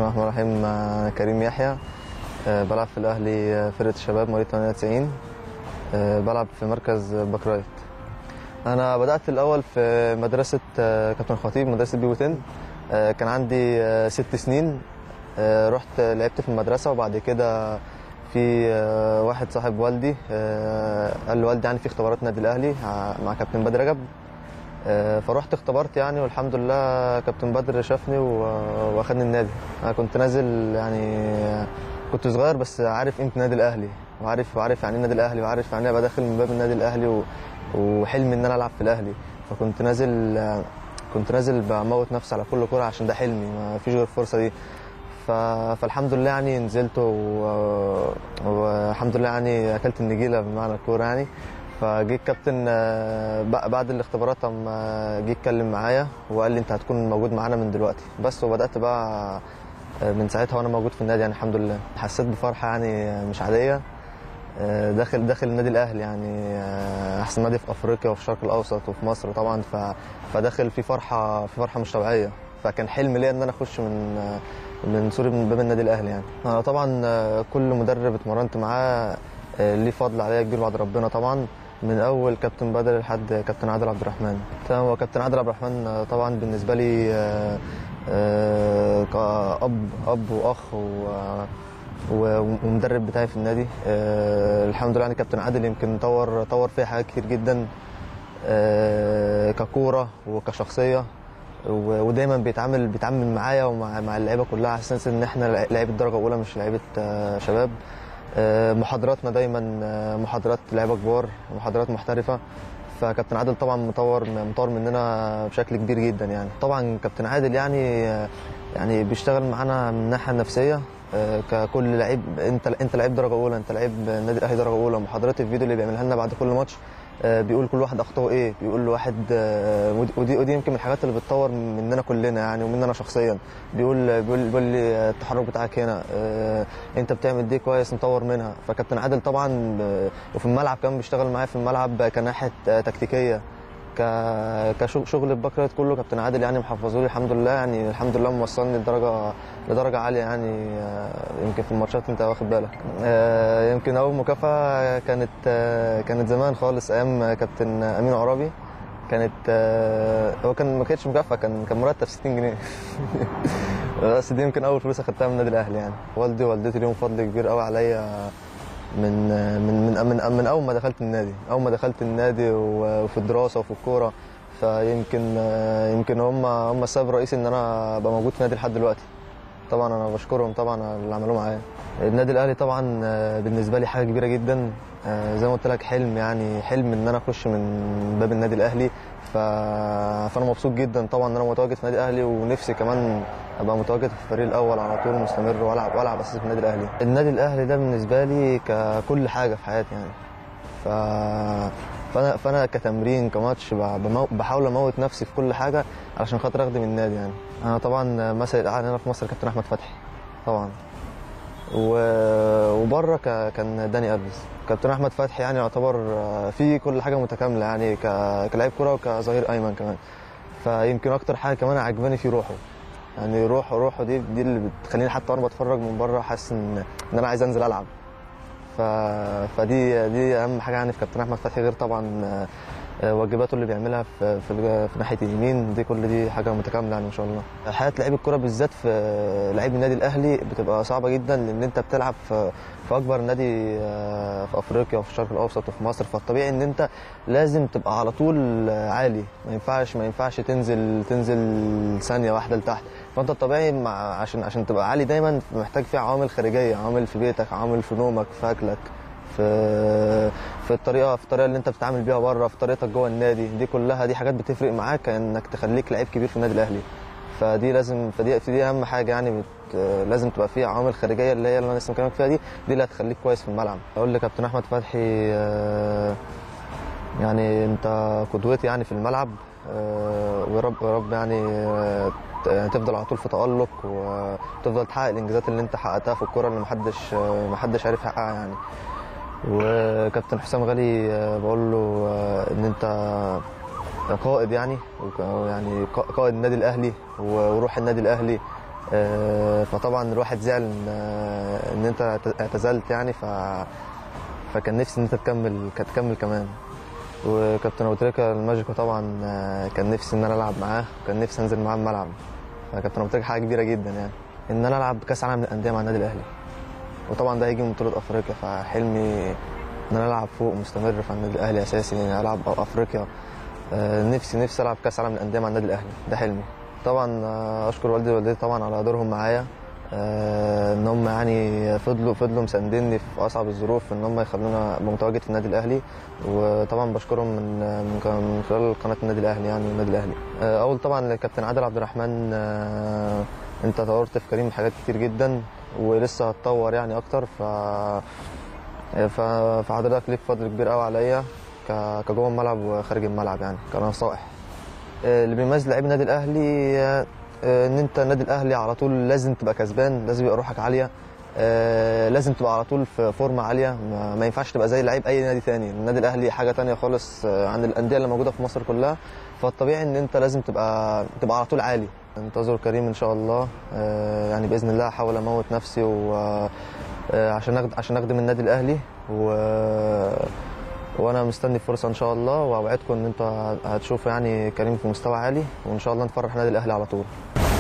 الله الرحمن الرحيم. كريم يحيى، بلعب في الأهلي فرقة الشباب مواليد 98. بلعب في مركز باك رايت. أنا بدأت الأول في مدرسة كابتن خطيب، مدرسة بي وتن. كان عندي 6 سنين. رحت لعبت في المدرسة، وبعد كده في واحد صاحب والدي قال لوالدي يعني في اختبارات نادي الأهلي مع كابتن بدر رجب. فروحت اختبرت يعني، والحمد لله كابتن بدر شافني واخدني النادي. انا كنت نازل يعني، كنت صغير بس عارف قيمه النادي الاهلي، وعارف يعني النادي الاهلي، وعارف يعني ابقى داخل من باب النادي الاهلي، وحلمي ان انا العب في الاهلي. فكنت نازل بموت نفسي على كل كوره، عشان ده حلمي، ما فيش غير الفرصه دي. فالحمد لله يعني نزلت، والحمد لله يعني اكلت النجيله بمعنى الكوره يعني. فجه الكابتن بعد الاختبارات جه اتكلم معايا وقال لي انت هتكون موجود معانا من دلوقتي بس. وبدات بقى من ساعتها وانا موجود في النادي يعني الحمد لله. حسيت بفرحه يعني مش عاديه، داخل النادي الاهلي يعني، احسن نادي في افريقيا وفي الشرق الاوسط وفي مصر طبعا. فداخل في فرحه مش طبيعيه. فكان حلم ليا ان انا اخش من سوري من باب النادي الاهلي يعني. انا طبعا كل مدرب اتمرنت معاه ليه فضل عليا كبير بعد ربنا طبعا، من اول كابتن بدر لحد كابتن عادل عبد الرحمن. تمام. وكابتن عادل عبد الرحمن طبعا بالنسبه لي كأب واخ ومدرب بتاعي في النادي. الحمد لله يعني كابتن عادل يمكن طور فيا حاجات كتير جدا ككوره وكشخصيه، ودايما بيتعامل معايا ومع اللعيبه كلها على اساس ان احنا لعيبه درجه اولى مش لعيبه شباب. محاضراتنا دايما محاضرات لعيبه كبار، محاضرات محترفه. فكابتن عادل طبعا مطور مننا بشكل كبير جدا يعني. طبعا كابتن عادل يعني بيشتغل معانا من الناحيه النفسيه. ككل لعيب، انت لعيب درجه اولى، انت لعيب النادي الاهلي درجه اولى. محاضرات الفيديو اللي بيعملها لنا بعد كل ماتش بيقول كل واحد اخطائه ايه، بيقول له واحد ودي يمكن من الحاجات اللي بتطور مننا كلنا يعني ومننا انا شخصيا. بيقول لي التحرك بتاعك هنا، انت بتعمل دي كويس نطور منها. فكابتن عادل طبعا وفي الملعب كمان بيشتغل معايا في الملعب كناحيه تكتيكيه، كشغل الباك رايت كله. كابتن عادل يعني محفظه لي الحمد لله يعني، الحمد لله موصلني لدرجه عاليه يعني. يمكن في الماتشات انت واخد بالك. يمكن اول مكافاه كانت زمان خالص ايام كابتن امين عرابي. كانت هو ما كانتش مكافاه، كان مرتب 60 جنيه بس دي يمكن اول فلوس اخدتها من النادي الاهلي يعني. والدي ووالدتي ليهم فضل كبير قوي عليا من اول ما دخلت النادي وفي الدراسه وفي الكوره. فيمكن هم السبب الرئيسي ان انا ابقى موجود في النادي لحد دلوقتي. طبعا انا بشكرهم طبعا على اللي عملوه معايا. النادي الاهلي طبعا بالنسبه لي حاجه كبيره جدا. زي ما قلت لك حلم ان انا اخش من باب النادي الاهلي. فانا مبسوط جدا طبعا ان انا متواجد في النادي الاهلي، ونفسي كمان ابقى متواجد في الفريق الاول على طول مستمر، والعب اساسي في النادي الاهلي. النادي الاهلي ده بالنسبه لي ككل حاجه في حياتي يعني. فانا كتمرين كماتش بحاول اموت نفسي في كل حاجه علشان خاطر اخدم النادي يعني. انا طبعا مثل الاعلى هنا في مصر كابتن احمد فتحي طبعا، وبره كان داني ألفيس. كابتن احمد فتحي يعني يعتبر في كل حاجه متكامله يعني، كلاعب كره وكظهير ايمن كمان. فيمكن اكتر حاجه كمان عجباني في روحه يعني، روحه دي اللي بتخليني حتى وانا بتفرج من بره حاسس ان انا عايز انزل العب. فدي اهم حاجه يعني في كابتن احمد فتحي، غير طبعا واجباته اللي بيعملها في ناحيه اليمين. دي حاجه متكامله يعني ما شاء الله. حياه لعيب الكره بالذات في لعيب النادي الاهلي بتبقى صعبه جدا، لان انت بتلعب في اكبر نادي في افريقيا وفي الشرق الاوسط وفي مصر. فالطبيعي ان انت لازم تبقى على طول عالي، ما ينفعش تنزل ثانيه واحده لتحت. فانت الطبيعي عشان تبقى عالي دايما محتاج فيه عوامل خارجيه، عوامل في بيتك، عوامل في نومك، في اكلك، في الطريقه اللي انت بتتعامل بيها بره، في طريقتك جوه النادي. دي كلها حاجات بتفرق معاك انك تخليك لعيب كبير في النادي الاهلي. فدي اهم حاجه يعني، لازم تبقى فيها عوامل خارجيه اللي انا لسه مكلمك فيها. دي اللي هتخليك كويس في الملعب. اقول لكابتن احمد فتحي يعني انت قدوتي يعني في الملعب، ويا رب يعني تفضل على طول في تألق، وتفضل تحقق الانجازات اللي انت حققتها في الكوره اللي محدش عارف يحققها يعني. وكابتن حسام غالي بقول له ان انت قائد يعني، يعني قائد النادي الاهلي وروح النادي الاهلي. فطبعا الواحد زعل ان انت اعتزلت يعني، فكان نفسي ان انت تكمل كمان. وكابتن ابو تريكه الماجيكو طبعا كان نفسي ان انا العب معاه، وكان نفسي انزل معاه الملعب. فكابتن ابو تريكه حاجه كبيره جدا يعني، ان انا العب كاس عالم للانديه مع النادي الاهلي، وطبعا ده هيجي من بطوله افريقيا. فحلمي ان انا العب فوق مستمر في النادي الاهلي اساسي، يعني العب افريقيا. نفسي العب كاس عالم للانديه مع النادي الاهلي، ده حلمي. طبعا اشكر والدي ووالدتي طبعا على دورهم معايا، ان هم يعني فضلوا مساندني في اصعب الظروف، ان هم يخلونا ابقى متواجد في النادي الاهلي. وطبعا بشكرهم من خلال قناه النادي الاهلي يعني النادي الاهلي. اول طبعا الكابتن عادل عبد الرحمن، انت طورت في كريم حاجات كتير جدا ولسه هتطور يعني اكتر. فحضرتك ليك فضل كبير قوي عليا كجوه الملعب وخارج الملعب يعني كنصائح. اللي بيميز لعيب النادي الاهلي ان انت النادي الاهلي على طول لازم تبقى كسبان، لازم يبقى روحك عاليه، لازم تبقى على طول في فورمه عاليه، ما ينفعش تبقى زي لعيب اي نادي ثاني. النادي الاهلي حاجه ثانيه خالص عن الانديه اللي موجوده في مصر كلها. فالطبيعي ان انت لازم تبقى على طول عالي. انتظروا كريم ان شاء الله، يعني باذن الله هحاول اموت نفسي عشان اخدم النادي الاهلي، وانا مستني الفرصه ان شاء الله، واوعدكم ان انتوا هتشوفوا يعني كريم في مستوى عالي، وان شاء الله نفرح النادي الاهلي على طول.